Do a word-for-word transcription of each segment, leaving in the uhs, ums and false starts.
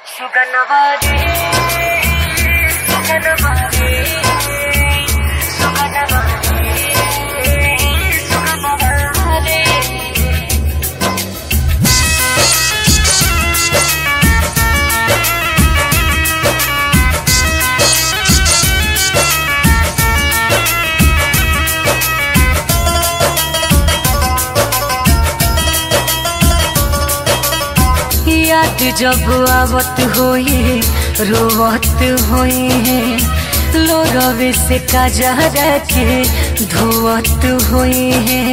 सुगनवारे सुगनवारे सुगनवारे सुगनवारे याद जब आवत होई रोवत होई है लोरवे से काजरा के धोवत होई है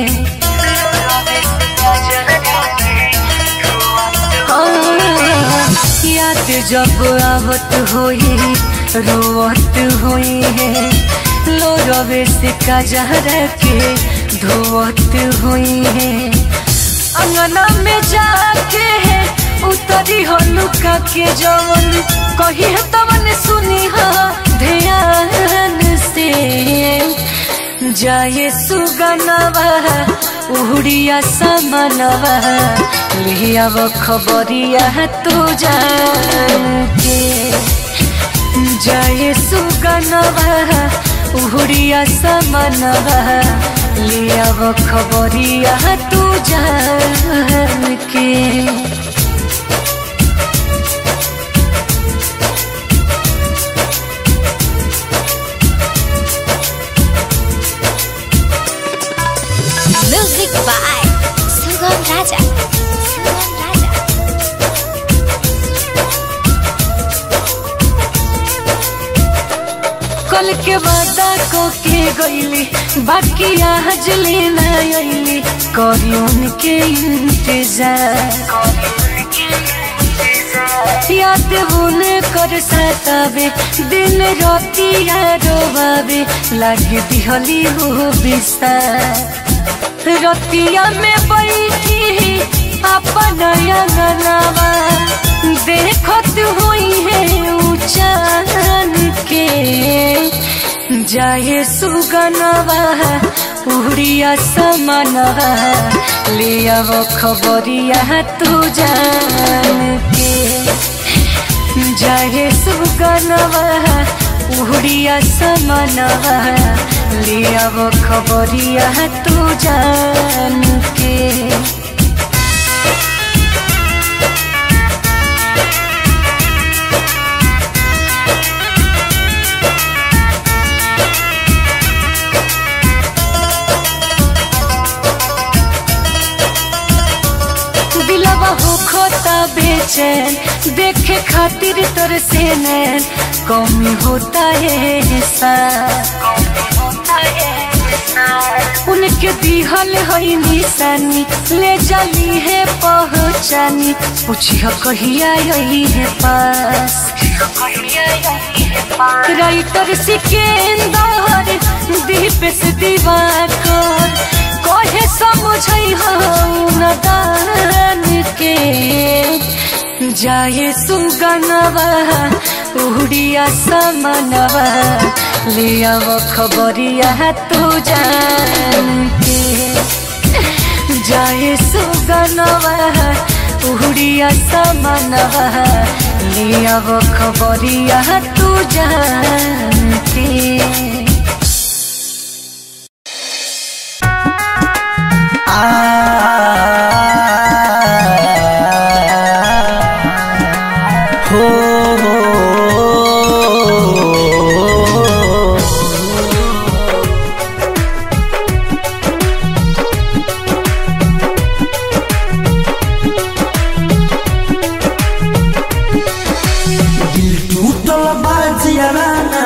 याद जब आवत होई रोवत होई है लोरवे से काजरा के धोवत होई है अंगना में जाके है उतरी हो लुका के जवन कही है तवन सुनी हा ध्यान से जाए सुगनवा उड़िया समनवा लिया वो खबरिया तू जान के जाए सुगनवा उड़िया समनवा लिया वो खबरिया तू जान के Music by Sugam Raja. Sugam Raja. कल के वादा को के गईली बाकी आज लेना आईली करियन के इंतजार याद बुने कर सतावे दिन राती रोवावे लागे दिहली हो बिस्तार रतिया में बैठी अपन अंगनावा देखत हुई है ऊंचान के जाए सुगनवा उड़िया समनवा लिया वो खबरिया तू जान के जाए सुगनवा उड़िया समनवा लिया वो खबरिया तू जान के दिलवा हो खोता बेचैन देखे खातिर तोर से नैन कमी होता है उनके दिहल है निशानी ले जाली है पहचानी पूछिया कहिया यही है पास राइटर सिकेंदर दीप से दिवाकर कहे समझई हो नदान के जाए सुगनवा उड़िया समनवा लिया वो खबरिया तू जान के जाए सुगनवा उड़िया समनवा लिया वो खबरिया तू जान के हो दिल टूटल बाजियारा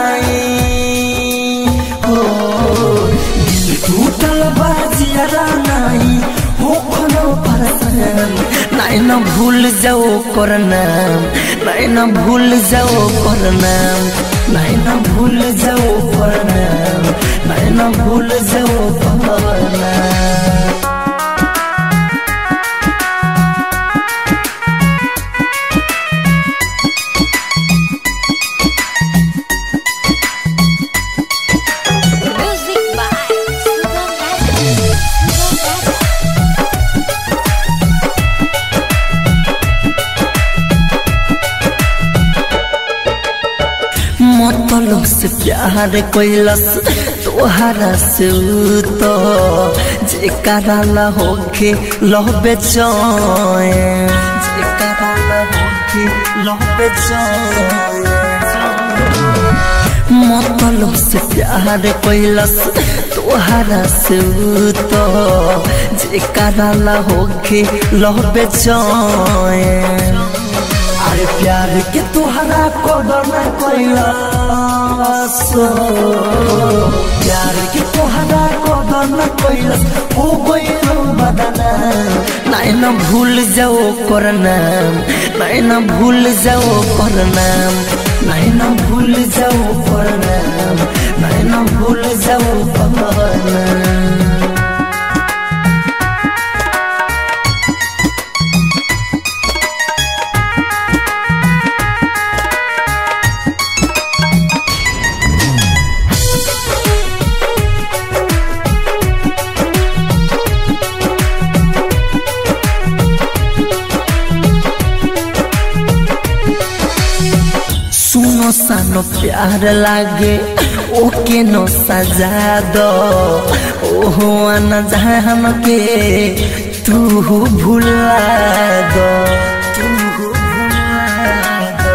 नहीं हो दिल टूटल बाजियारा नहीं हो खनो परसन नहीं न भूल जाओ कर नाम नहीं न भूल जाओ कर नाम नहीं न भूल जाओ कर नाम नहीं न भूल जाओ कर नाम Music by Sugam Raja. Sugam Raja. मतलब से प्यार कैलस तोहरा से तो जे कराला होके लहबे चैन जे कराला होके लहबे चैन मतलब से प्यार कैलस तोहरा से तो जे कराला होके लहबे चैन अरे प्यार के तोहरा कदर न कैलस प्यार के तोहरा कदर न कैलस हो गइल बदना नहीं न भूल जाओ कर नाम नहीं न भूल जाओ कर नाम नहीं न भूल जाओ कर नाम नहीं न भूल जाओ कर नाम सानो प्यार लागे ओके नो सजा दो ओहो न जान के तू भुला दो तू भुला दो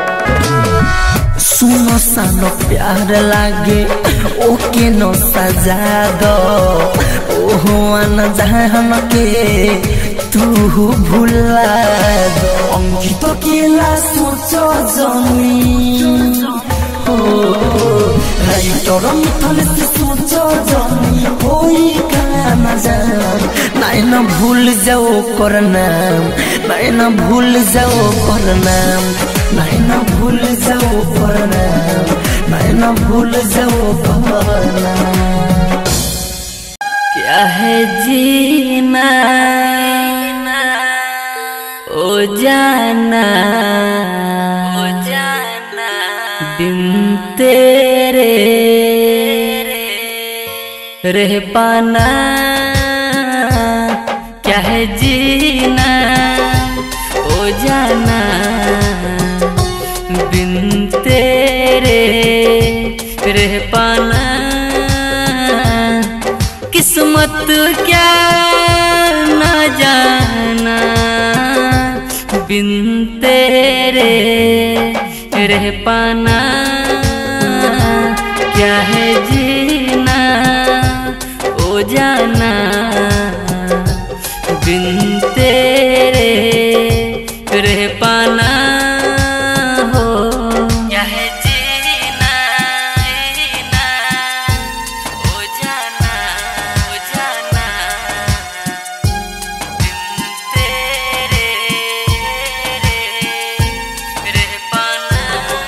सुनो सानो प्यार लागे ओके नो सजा दो ओहो न जान के तू भुला दो अंकित केला सोचो जमी हो राइटर मिथल से सोचो जमी होई का न जान नहीं न भूल जाओ कर नाम नहीं न भूल जाओ कर नाम नहीं न भूल जाओ कर नाम नहीं न भूल जाओ कर नाम क्या है जीना ओ जाना ओ जाना बिन तेरे रह पाना क्या है जीना ओ जाना बिन तेरे रह पाना किस्मत क्या ना जाना बिन तेरे रह पाना क्या है जीना ओ जाना बिन तेरे रह पाना हो क्या है जीना जीना ओ जाना ओ जाना बिन तेरे रह पाना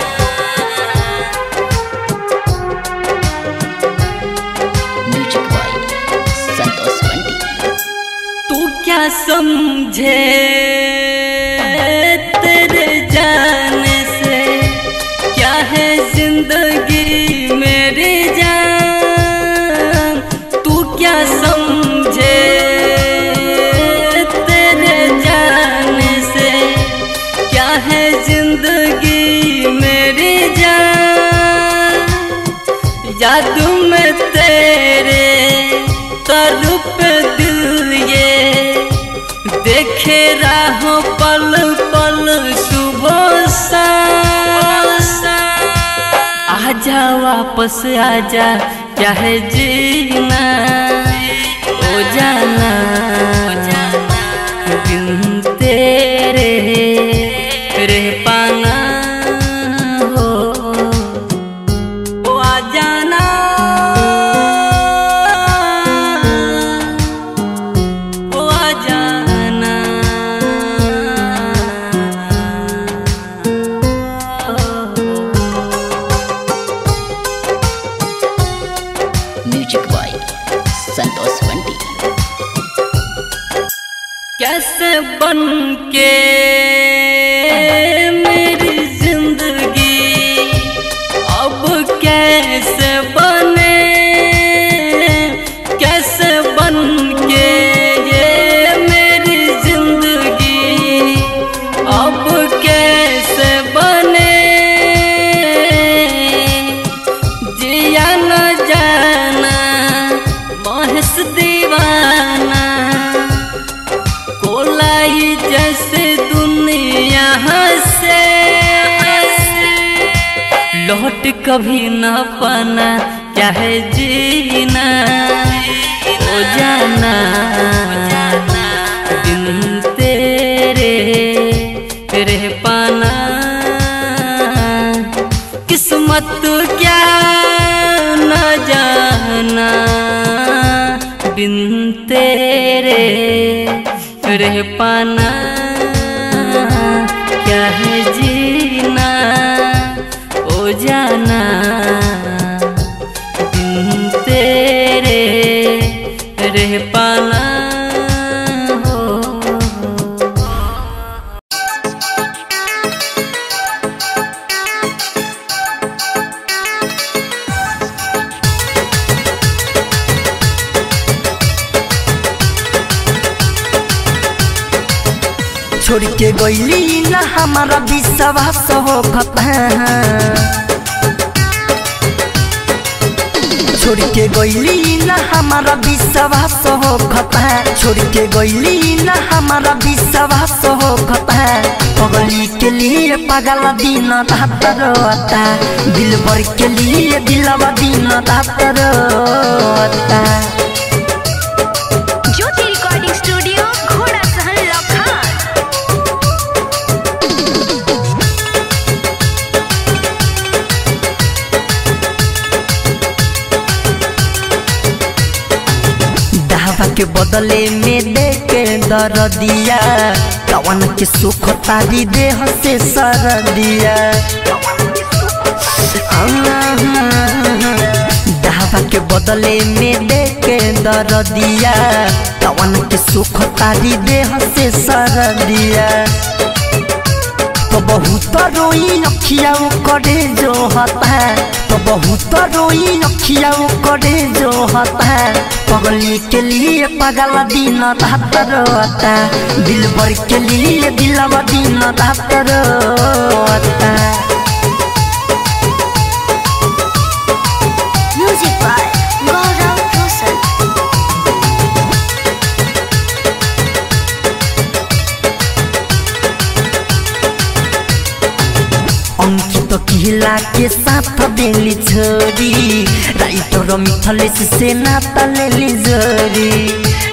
म्यूजिक बाय संतोष बंटी। तू क्या समझे तेरे जाने से क्या है जिंदगी मेरी जान तू क्या समझे तेरे जाने से क्या है जिंदगी मेरी जान जादू में तेरे तड़प दिल ये देखे राहों पल पल सुबह सा आजा वापस आजा क्या है जीना ओ जाना बिन तेरे रह पाना हो ओ आ जाना ओ आ जाना म्यूजिक बाय संतोष बंटी। कैसे बन के मेरी से लौट कभी न पाना चाहे जीना हो जाना बिन तेरे रह पाना किस्मत क्या न जाना बिन तेरे रह पाना क्या है जीना ओ जाना बिन तेरे रह पाना हो। छोड़ के गईली ना हमारा विश्वास हो खता छोड़ के गईली ना हमारा विश्वास हो खता छोड़ के गईली ना हमारा विश्वास हो खता पगली के लिए पागल दिन रात रोता दिल भर के लिए दिलवा दिन रात रोता। ज्योति रिकॉर्डिंग स्टूडियो घोड़ा सहन लखन। के बदले में दे के दर दिया कवन के सुख तारी देह से सर दिया दावा के बदले में दे के दर दिया कवन के सुख तारी देह से सर दिया तो बहुत रोई अखिया करे जो होता तो बहुत रोई अखिया करे जो होता पगली के लिए पागल दिन रात रोता दिल भर के लिए दिलवा दिन रात रोता। Music by Gaurav Roshan. अंकित किला के साथ देली छोरी राइटर मिथलेश से नाता लेली जोरी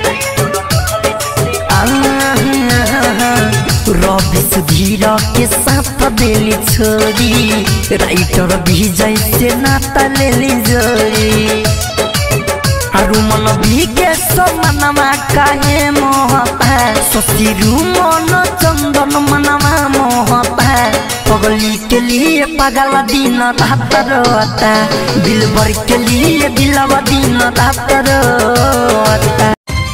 रवि सुधीर के साथ देली छोरी राइटर विजय से नाता लेली जोरी आरु मन भीगे मनवा काहे मोहता ससुरु मन चंदन मनवा मोहता पगली के लिए पागल दिन रात रोता दिल भर के लिए दिलवा दिन रात रोता।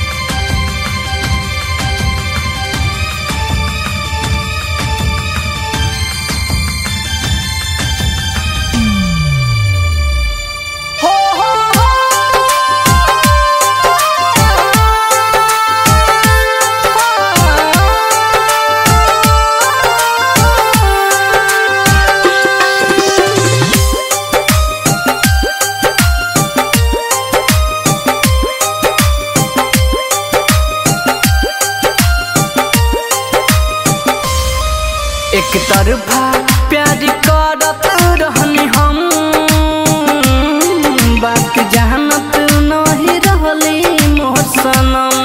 एक तरफा प्यार करत रहनी हम बात जानत नहीं रहली मोर सनम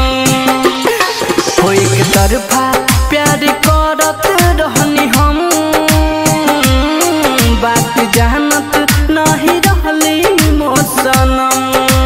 हो एक तरफा प्यार करत रहनी हम बात जानत नहीं रहली मोर सनम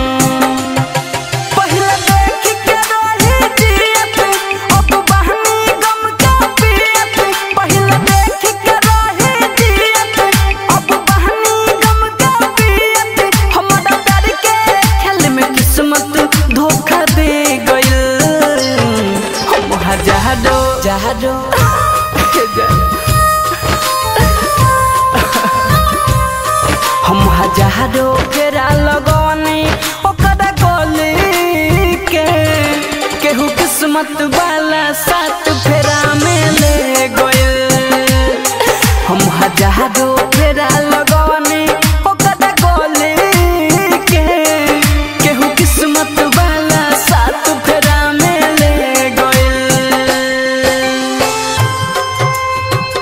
हम हजारो फेरा लगनी ओकरा गली के केहू किस्मत वाला साथ फेरा में ले गइल हम हजारो फेरा लगनी ओकरा गली के केहू किस्मत वाला साथ फेरा में ले गइल।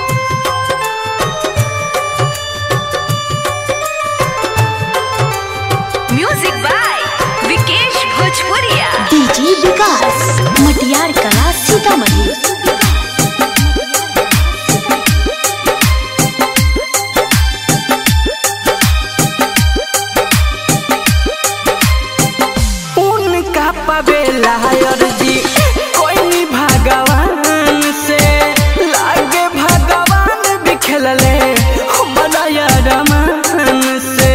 खेलले बनाया रमान से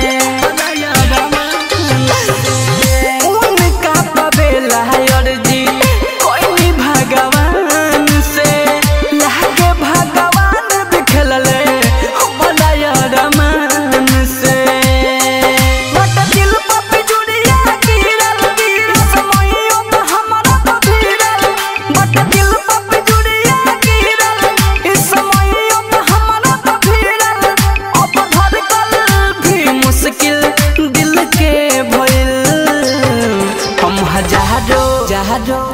उनका पवेला अर्जी कोई भगवान से लागे भगवान भी खेलले बनाया रमान से बट दिल पे जुड़िया गिरल गिर समयो तो हमारा पभिरल बट दिल पे जुड़िया गिरल इस समयो तो हमारा पभिरल अब धड़कन भी मुश्किल दिल के भइल हम हजारों हजारों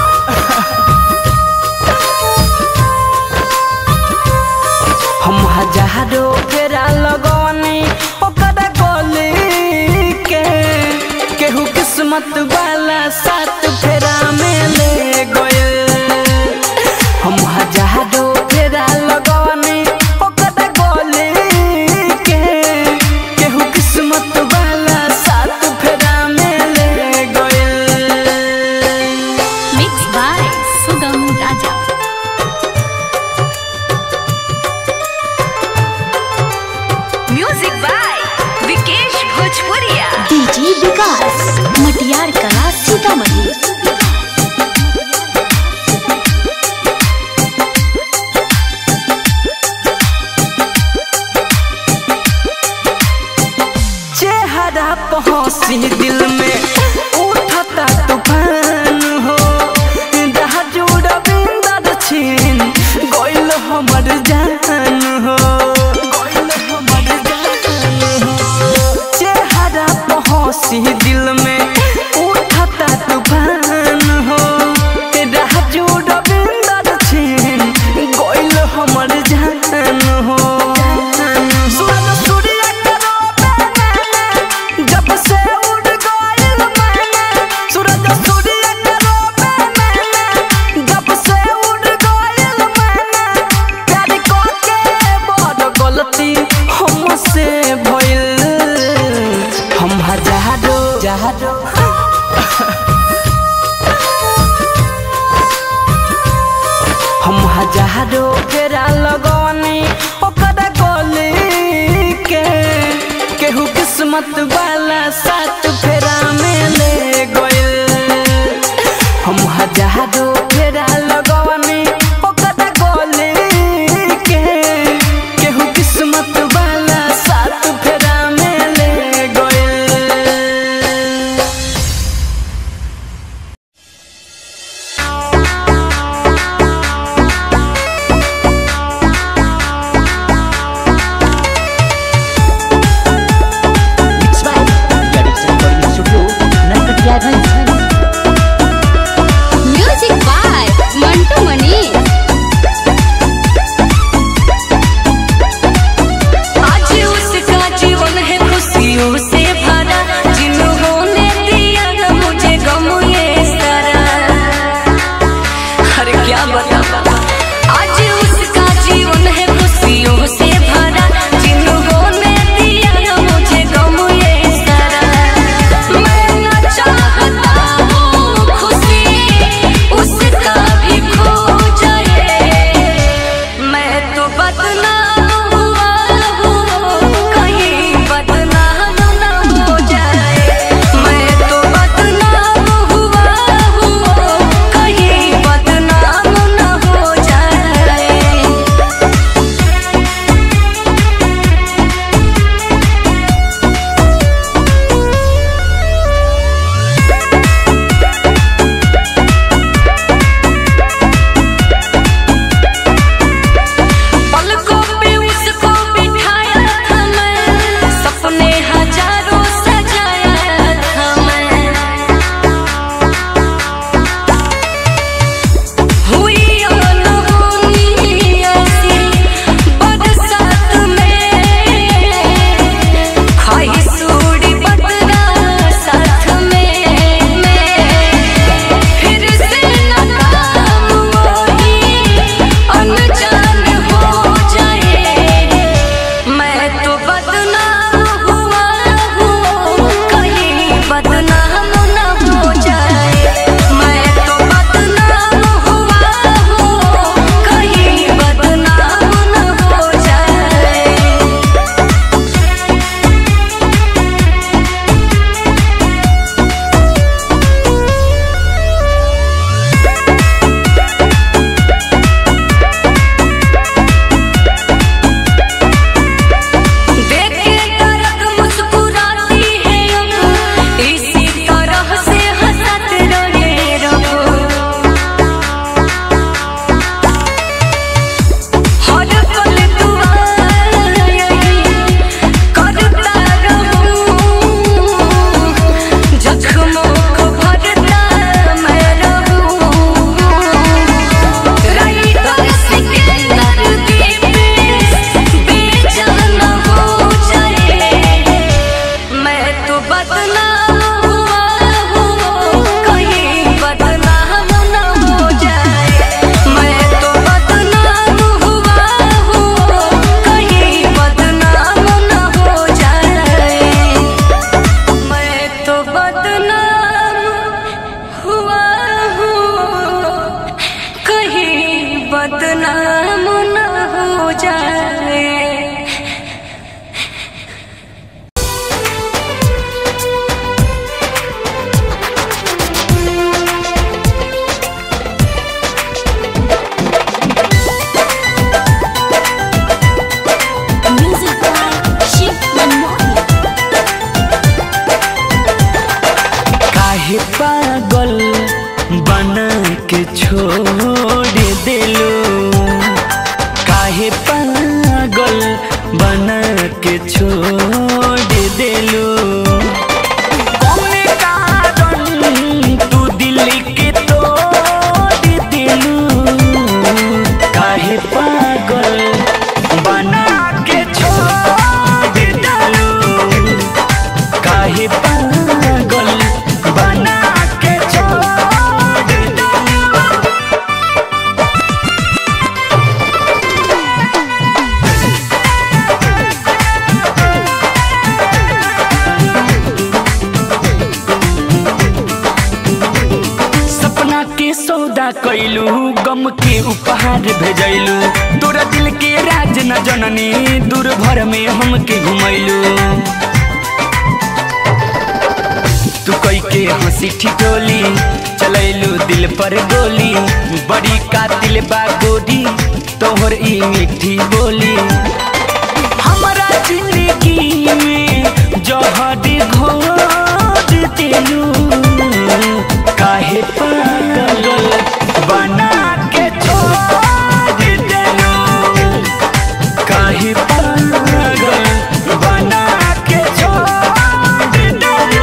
हम हजारों फेरा लगौनी ओकरा गली के केहू किस्मत वाला साथ फेरा में ले गए हम हजारों फेरा लगौनी ओकरा गली के केहू किस्मत वाला साथ फेरा में ले गए। Mix by Sugam Raja. Music by Vikesh Bhojpuriya. DJ विकास मटियार कला सीतामढ़ी। चेहरा पहुँची दिल में उठता तूफान हो राजू रविंदर छीन गोइल हमर जान हो गोइल हमर जान हो चेहरा पहुँची दिल में उठता तूफान हो राजू रविंदर छीन गोइल हमर जान हो सूरज सूर्य करो मैंने जब से उड़ गइल मैंने सूरज सूर्य करो मैंने जब से उड़ गइल मैंने प्यार करके बड़ गलती हमसे भइल हम हजारों हजारों हम हजारों फेरा लगौनी ओकरा गली के केहू किस्मत वाला साथ फेरा में ले गइल हम हजारों फेरा लगौनी ओकरा गली के केहू किस्मत वाला साथ फेरा में ले गइल। Music by Mantu Mani. आज उसका जीवन है खुशियों से भरा जिन्होंने दिया ना मुझे गम ये सारा। अरे क्या बता आज उसका जीवन है खुशियों से भरा जिन्होंने दिया ना मुझे गम ये सारा। मैं ना चाहता हूँ खुशी उसका भी खो जाए मैं तो बदनाम हुआ हूँ कहीं बदनाम न हो जाए मैं तो बदनाम हुआ हूँ कहीं बदनाम न हो जाए। पलकों पागल बना के छोड़ देलू कौने कारण तू दिल के तोड़ देलू काहे पागल बना के छोड़ देलू काहे पागल बना के छोड़ देलू। सपना के सौदा कैलू गम के उपहार भेजैलू तोरा दिल के राज न जननी दूर भर में हमके घुमैलू तू कई के हंसी ठिठोली चलैलू दिल पर गोली बड़ी कातिल बा गोरी तोहर ई मीठी बोली हमारा जिंदगी में जहर घोर देलू काहे पागल बना के छोड़ देलू काहे पागल बना के छोड़ देलू।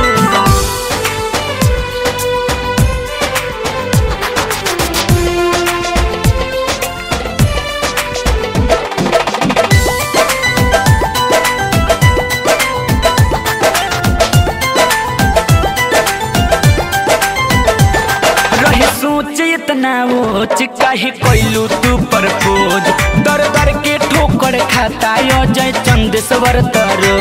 इतना ओच काहे कैलू तू परपोज दर दर के ठोकर खाता जय चंदेश्वर तरो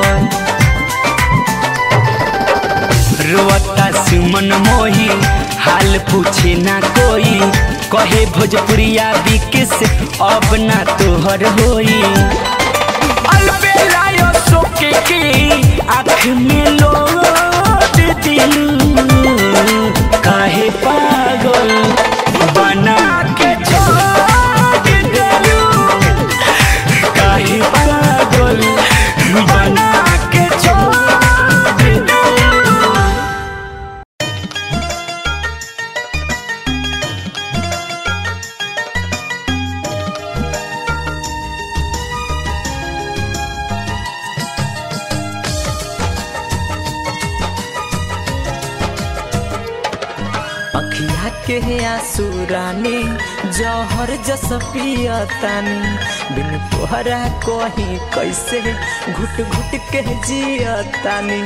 रोता सुमन मोही हाल पूछे ना कोई कहे भोजपुरिया बिकिस अब ना तोहर होई अलबेलायो सोके के आँख में लोट दिलू काहे पागल बना के छोड़ देलू काहे पागल बना के छोड़ देलू। अखिया के आंसू रानी जहर जस पियतानी बिन तोहरा कहीं कैसे घुट घुट के जियतानी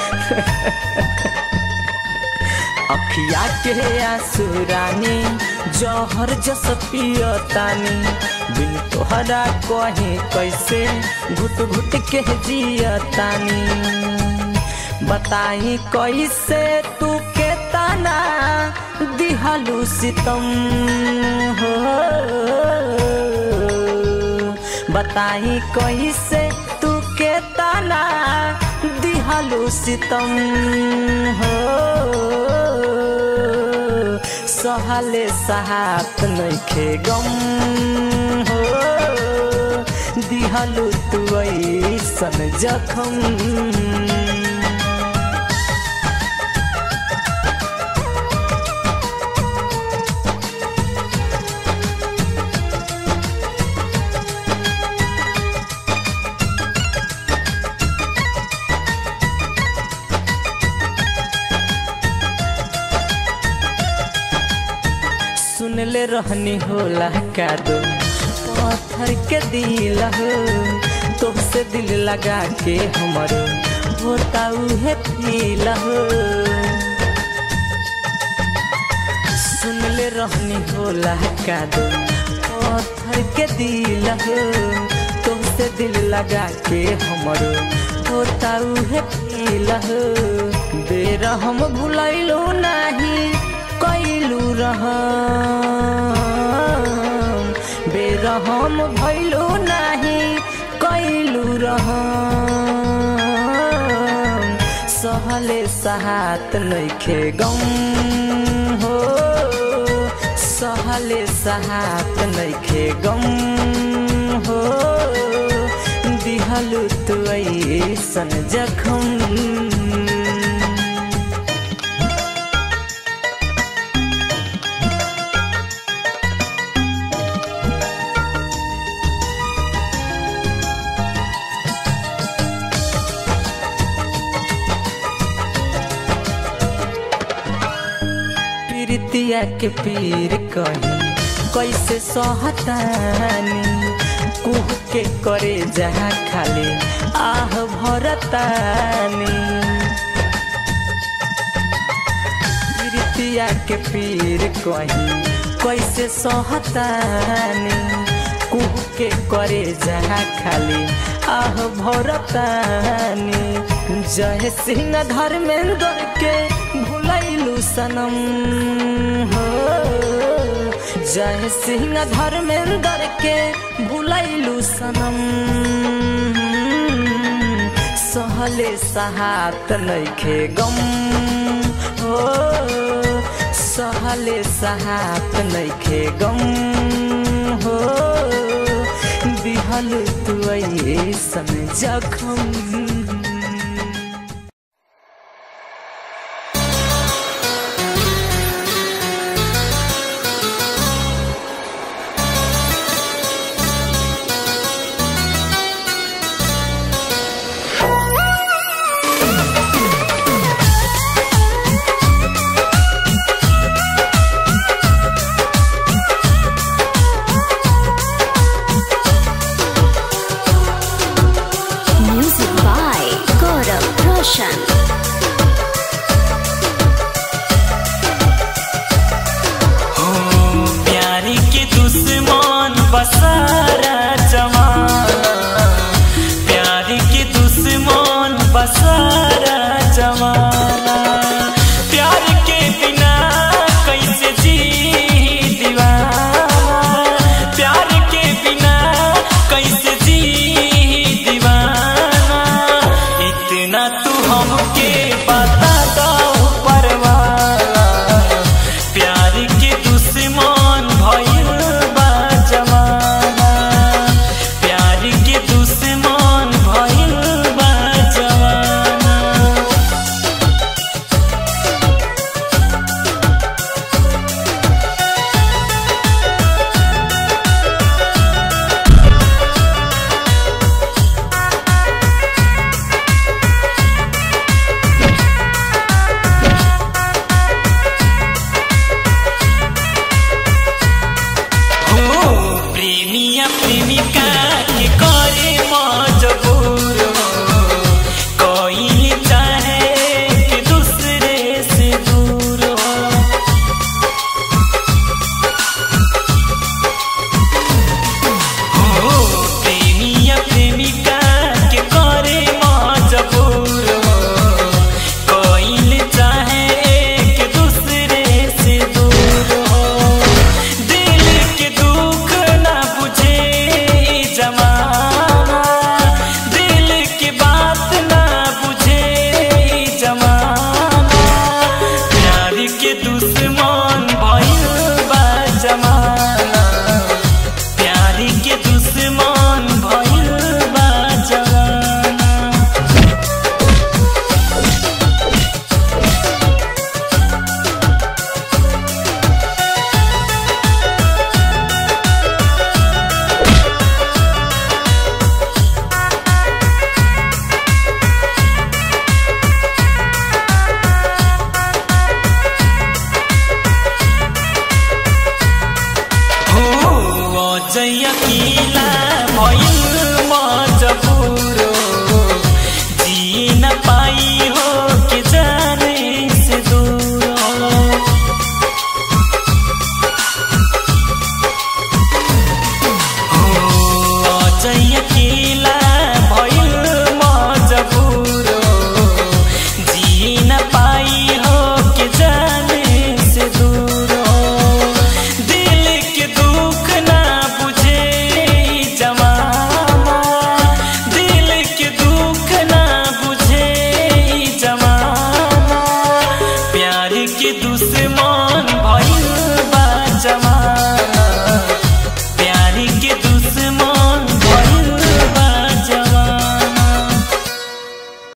अखिया के आंसू रानी जहर जस पियतानी बिन तोहरा कहीं कैसे घुट घुट के जियतानी बताई कैसे तू के ताना दिहालू सितम हो बताई कैसे तू के ताना दिहालू सितम हो सहले सहात नइखे गम हो दिहालू तू ऐसन जखम। सुनले रहनी होला का दो पत्थर के दिल हो तुमसे दिल लगा के हमारो होता उहे फील हो सुनले रहनी होला का दो पत्थर के दिल हो तुमसे दिल लगा के हमारो होता उहे फील हो बेरा हम भुलाइलो नहीं कैलू रहम बेरहम भइलू नहीं कैलू रहम सहले सहात नइखे गम हो सहले सहात नइखे गम हो दिहलु तू ऐसन जखम। प्रीतिया के पीर कहीं कैसे सहतानी कुह के करे जहाँ खाली आह भरतानी प्रीतिया के पीर कहीं कैसे सहतानी कुह के करे जहाँ खाली आह भरतानी जय सिंह धर्मेंद्र के भुलैलू सनम हो जय सिंह धर्मेंद्र के भुलैलू सनम सहले सहात नइखे गम हो सहले सहात नइखे गम हो दिहल तू ऐसन जखम।